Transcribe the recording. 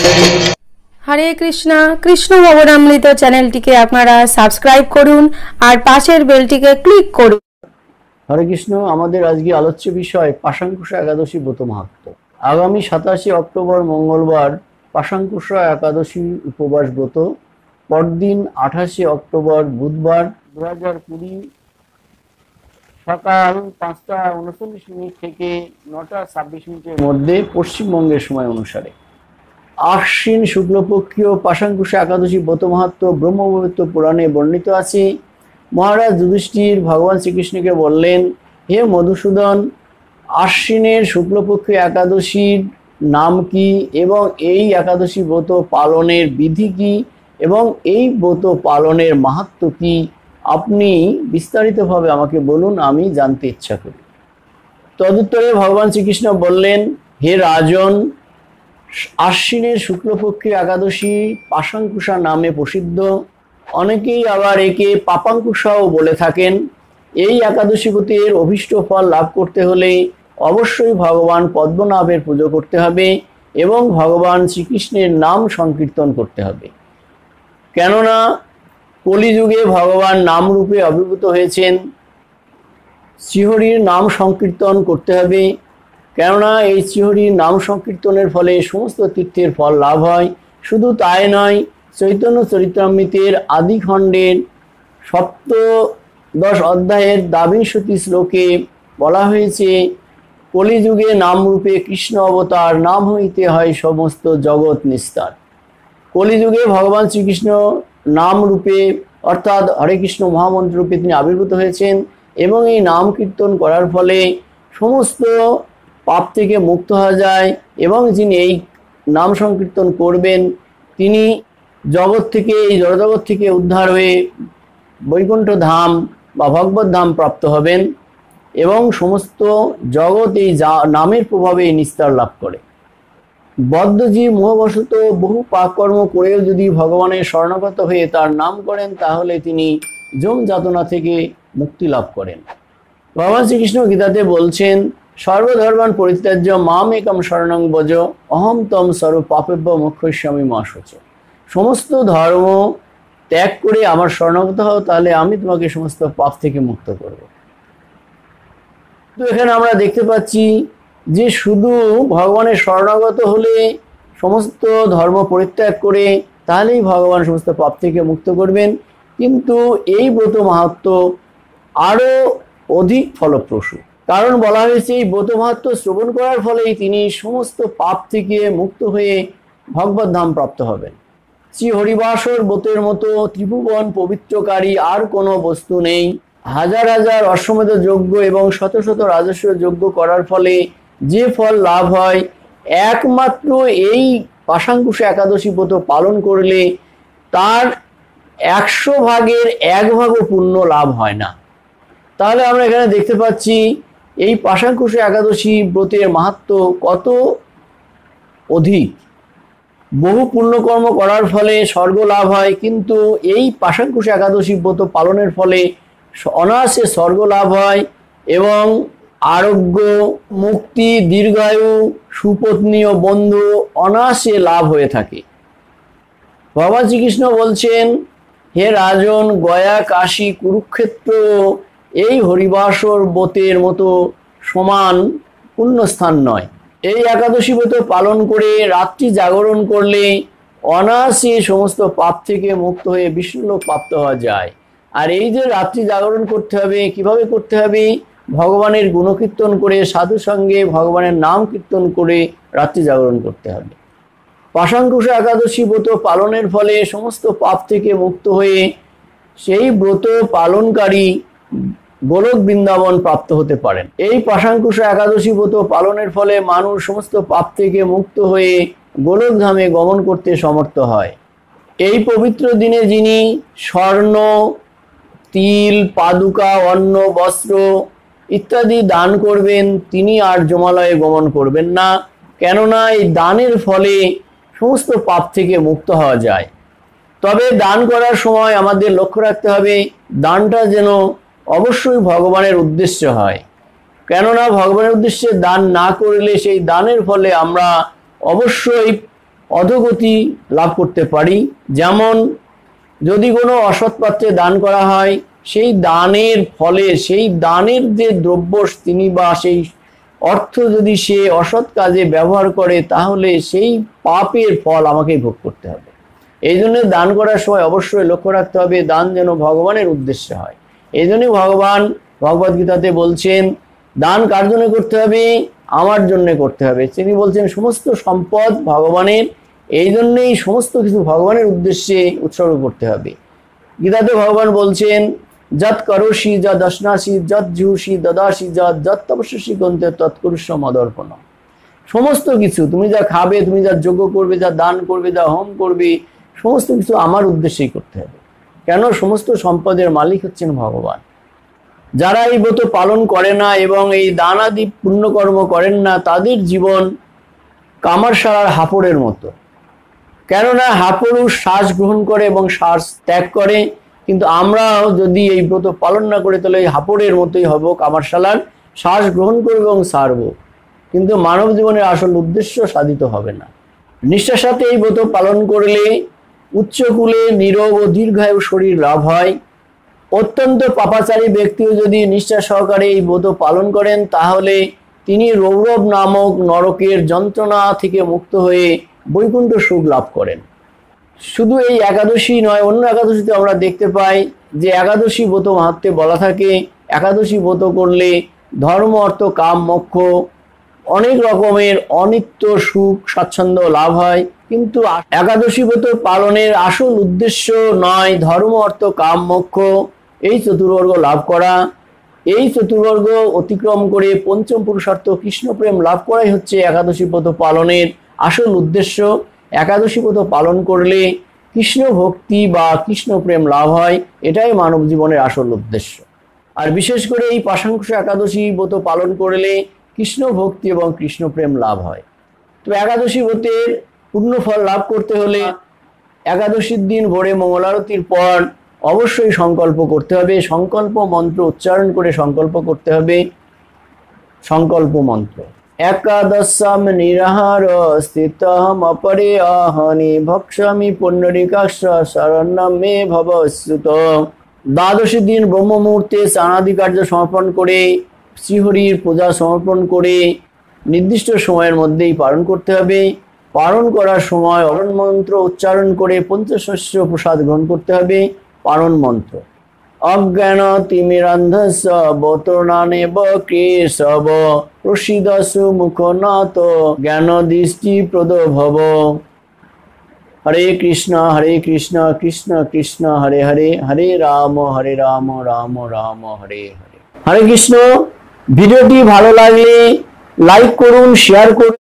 हरे कृष्णा कृष्ण भवनामृत चैनलটিকে আপনারা সাবস্ক্রাইব করুন আর পাশের বেলটিকে ক্লিক করুন। हरे कृष्ण আমাদের আজকে আলোচ্য বিষয় পাশাঙ্কুশ একাদশী ব্রত মাহাত্ম্য। আগামী 27 অক্টোবর মঙ্গলবার পাশাঙ্কুশ একাদশী উপবাস ব্রত, পরদিন 28 অক্টোবর বুধবার 2020 সকাল 5:39 থেকে 9:26 মধ্যে পশ্চিমবঙ্গের সময় অনুসারে আশ্বিন শুক্লপক্ষীয় পাশাঙ্কুশ একাদশী ব্রত মাহাত্ম্য ব্রহ্মবৈবর্ত পুরাণে বর্ণিত আছে। মহারাজ যুধিষ্ঠির ভগবান শ্রীকৃষ্ণকে বললেন, হে মধুসূদন, আশ্বিনের শুক্লপক্ষ একাদশীর নাম কি এবং এই একাদশী ব্রত পালনের বিধি কি এবং এই ব্রত পালনের মাহাত্ম্য কি, আপনি বিস্তারিতভাবে আমাকে বলুন, আমি জানতে ইচ্ছা করি। তদুত্তরে ভগবান শ্রীকৃষ্ণ বললেন, হে রাজন, আশ্বিনের শুক্লপক্ষী একাদশী পাশাঙ্কুশা নামে প্রসিদ্ধ, অনেকেই আবার একে পাপাঙ্কুশাও বলে থাকেন। এই একাদশী ব্রতের অভীষ্ট ফল লাভ করতে হলে অবশ্যই ভগবান পদ্মনাভের পুজো করতে হবে এবং ভগবান শ্রীকৃষ্ণের নাম সংকীর্তন করতে হবে। কেননা কলিযুগে ভগবান নামরূপে আবির্ভূত হয়েছেন, শ্রীহরির নাম সংকীর্তন করতে হবে। কেননা এই শ্রীহরির নাম সংকীর্তনের ফলে সমস্ত তীর্থের ফল লাভ হয়। শুধু তাই নয়, চৈতন্য চরিতামৃতের আদি খণ্ডের 17 অধ্যায়ের 22 শ্লোকে বলা হয়েছে, কলিযুগে নামরূপে কৃষ্ণ অবতার, নাম হইতে হয় সমস্ত জগৎ নিস্তার। কলিযুগে ভগবান শ্রীকৃষ্ণ নাম রূপে অর্থাৎ হরে কৃষ্ণ মহামন্ত্র রূপে তিনি আবির্ভূত হয়েছেন এবং এই নাম কীর্তন করার ফলে সমস্ত পাপ থেকে মুক্ত হওয়া যায় এবং যিনি এই নাম সংকীর্তন করবেন তিনি জগৎ থেকে, এই জড়জগৎ থেকে উদ্ধার হয়ে বৈকুণ্ঠ ধাম বা ভগবত ধাম প্রাপ্ত হবেন এবং সমস্ত জগৎ এই নামের প্রভাবে নিস্তার লাভ করে। বদ্ধজীব মোহবশত বহু পাপকর্ম করেও যদি ভগবানের শরণাগত হয়ে তার নাম করেন, তাহলে তিনি যম যাতনা থেকে মুক্তি লাভ করেন। ভগবান শ্রীকৃষ্ণ গীতাতে বলছেন, সর্বধর্মান পরিত্যাজ্য মাম একম শরণং ব্রজ অহম তম সর্ব পাপেভ্যো মোক্ষয়িষ্যামি মা শুচি। সমস্ত ধর্ম ত্যাগ করে আমার শরণাগত হও, তাহলে আমি তোমাকে সমস্ত পাপ থেকে মুক্ত করব। তো এখানে আমরা দেখতে পাচ্ছি যে শুধু ভগবানের শরণাগত হলে, সমস্ত ধর্ম পরিত্যাগ করে, তাহলেই ভগবান সমস্ত পাপ থেকে মুক্ত করবেন। কিন্তু এই ব্রত মাহাত্ম্য আরও অধিক ফলপ্রসূ, কারণ বলা হয়েছে এই ব্রত মাহাত্ম্য শ্রবণ করার ফলেই তিনি সমস্ত পাপ থেকে মুক্ত হয়ে ভগবত ধাম প্রাপ্ত হবেন। শ্রী হরিবাসর ব্রতের মতো ত্রিভুবন পবিত্রকারী আর কোনো বস্তু নেই। হাজার হাজার অশ্বমেধ যজ্ঞ এবং শত শত রাজস্ব যজ্ঞ করার ফলে যে ফল লাভ হয়, একমাত্র এই পাশাঙ্কুশ একাদশী ব্রত পালন করলে তার 100 ভাগের 1 ভাগও পুণ্য লাভ হয় না। তাহলে আমরা এখানে দেখতে পাচ্ছি এই পাশাঙ্কুশ একাদশী ব্রতের মাহাত্ম্য কত অধিক। বহু পুণ্যকর্ম করার ফলে স্বর্গ লাভ হয়, কিন্তু এই পাশাঙ্কুশ একাদশী ব্রত পালনের ফলে অনায়াসে স্বর্গ লাভ হয় এবং আরোগ্য, মুক্তি, দীর্ঘায়ু, সুপত্নী ও বন্ধু অনায়াসে লাভ হয়ে থাকে। ভগবান শ্রীকৃষ্ণ বলছেন, হে রাজন, গয়া, কাশী, কুরুক্ষেত্র এই হরিবাসর ব্রতের মতো সমান পুণ্যস্থান নয়। এই একাদশী ব্রত পালন করে রাত্রি জাগরণ করলে অনায়াসে সমস্ত পাপ থেকে মুক্ত হয়ে বিষ্ণুলোক প্রাপ্ত হওয়া যায়। আর এই যে রাত্রি জাগরণ করতে হবে, কিভাবে করতে হবে? ভগবানের গুণকীর্তন করে, সাধু সঙ্গে ভগবানের নাম কীর্তন করে রাত্রি জাগরণ করতে হবে। পাশাঙ্কুশ একাদশী ব্রত পালনের ফলে সমস্ত পাপ থেকে মুক্ত হয়ে সেই ব্রত পালনকারী গোলক বৃন্দাবন প্রাপ্ত হতে পারেন। এই পাশাঙ্কুশ একাদশী ব্রত পালনের ফলে মানুষ সমস্ত পাপ থেকে মুক্ত হয়ে গোলক ধামে গমন করতে সমর্থ হয়। এই পবিত্র দিনে যিনি স্বর্ণ, তিল, পাদুকা, অন্ন, বস্ত্র ইত্যাদি দান করবেন, তিনি আর যমালয়ে গমন করবেন না। কেননা এই দানের ফলে সমস্ত পাপ থেকে মুক্ত হওয়া যায়। তবে দান করার সময় আমাদের লক্ষ্য রাখতে হবে দানটা যেন অবশ্যই ভগবানের উদ্দেশ্যে হয়। কেননা ভগবানের উদ্দেশ্যে দান না করলে সেই দানের ফলে আমরা অবশ্যই অধোগতি লাভ করতে পারি। যেমন যদি কোনো অসৎ পাত্রে দান করা হয়, সেই দানের ফলে, সেই দানের যে দ্রব্য তিনি বা সেই অর্থ যদি সে অসৎ কাজে ব্যবহার করে, তাহলে সেই পাপের ফল আমাকেই ভোগ করতে হবে। এই জন্য দান করার সময় অবশ্যই লক্ষ্য রাখতে হবে দান যেন ভগবানের উদ্দেশ্যে হয়। এই জন্যই ভগবান ভগবদ্গীতাতে বলছেন দান কার জন্য করতে হবে? আমার জন্য করতে হবে। তিনি বলছেন সমস্ত সম্পদ ভগবানের, এই জন্যই সমস্ত কিছু ভগবানের উদ্দেশ্যে উৎসর্গ করতে হবে। গীতাতে ভগবান বলছেন যৎ করোষি যৎ দশনাসি যৎ জুষি দদাসি যৎ তপস্যসি গন্তে তৎকুরুষ্য মদর্পণ। সমস্ত কিছু তুমি যা খাবে, তুমি যা যজ্ঞ করবে, যা দান করবে, যা হোম করবে, সমস্ত কিছু আমার উদ্দেশ্যেই করতে হবে। কেন? সমস্ত সম্পদের মালিক হচ্ছেন ভগবান। যারা এই ব্রত পালন করে না এবং এই দান আদি পুণ্যকর্ম করেন না, তাদের জীবন কামারশালার হাঁপড়ের মতো। কেননা হাঁপড়ু শ্বাস গ্রহণ করে এবং শ্বাস ত্যাগ করে, কিন্তু আমরাও যদি এই ব্রত পালন না করে তাহলে এই হাঁপড়ের মতোই হব, কামারশালার শ্বাস গ্রহণ করব এবং ছাড়ব, কিন্তু মানব জীবনের আসল উদ্দেশ্য সাধিত হবে না। নিষ্ঠার সাথে এই ব্রত পালন করলে উচ্চকুলে নীরব ও দীর্ঘায়ু শরীর লাভ হয়। অত্যন্ত পাপাচারী ব্যক্তিও যদি নিষ্ঠা সহকারে এই ব্রত পালন করেন, তাহলে তিনি রৌরব নামক নরকের যন্ত্রণা থেকে মুক্ত হয়ে বৈকুণ্ঠ সুখ লাভ করেন। শুধু এই একাদশী নয়, অন্য একাদশীতে আমরা দেখতে পাই যে একাদশী ব্রত মাহাত্ম্যে বলা থাকে একাদশী ব্রত করলে ধর্ম অর্থ কাম মোক্ষ অনেক রকমের অনিত্য সুখ স্বাচ্ছন্দ্য লাভ হয়। কিন্তু একাদশী ব্রত পালনের আসল উদ্দেশ্য নয় ধর্ম অর্থ কাম মোক্ষ এই চতুর্বর্গ লাভ করা। এই চতুর্বর্গ অতিক্রম করে পঞ্চম পুরুষার্থ কৃষ্ণ প্রেম লাভ করাই হচ্ছে একাদশী ব্রত পালনের আসল উদ্দেশ্য। একাদশী ব্রত পালন করলে কৃষ্ণ ভক্তি বা কৃষ্ণ প্রেম লাভ হয়, এটাই মানব জীবনের আসল উদ্দেশ্য। আর বিশেষ করে এই পাশাংশ একাদশী ব্রত পালন করলে কৃষ্ণ ভক্তি এবং কৃষ্ণ প্রেম লাভ হয়। তো একাদশী ব্রতের পূর্ণ ফল লাভ করতে হলে একাদশীর দিন ভোরে মঙ্গলারতির পর অবশ্যই সংকল্প করতে হবে। সংকল্প মন্ত্র উচ্চারণ করে সংকল্প করতে হবে। সংকল্প মন্ত্র একাদশম নিরাহার স্থিতহম অপরে আহনি ভক্ষ্যামি পুণ্ডরীকাক্ষ শরণ্যম মে ভবস্তুত। দ্বাদশী দিন ব্রহ্ম মুহূর্তে স্নানাদি কার্য সমর্পণ করে শ্রীহরির পূজা সমর্পণ করে নির্দিষ্ট সময়ের মধ্যেই পালন করতে হবে। পালন করার সময় অরণ মন্ত্র উচ্চারণ করে পঞ্চশস্য প্রসাদ গ্রহণ করতে হবে। পালন মন্ত্র অজ্ঞান তিমিরান্ধস্য বতর্ণানে বকেশব প্রসিদসু মুখনাথ জ্ঞান দৃষ্টি প্রদ ভব। হরে কৃষ্ণ কৃষ্ণ কৃষ্ণ হরে হরে, হরে রাম রাম রাম হরে হরে। হরে কৃষ্ণ। ভিডিওটি ভালো লাগলে লাইক করুন, শেয়ার করুন।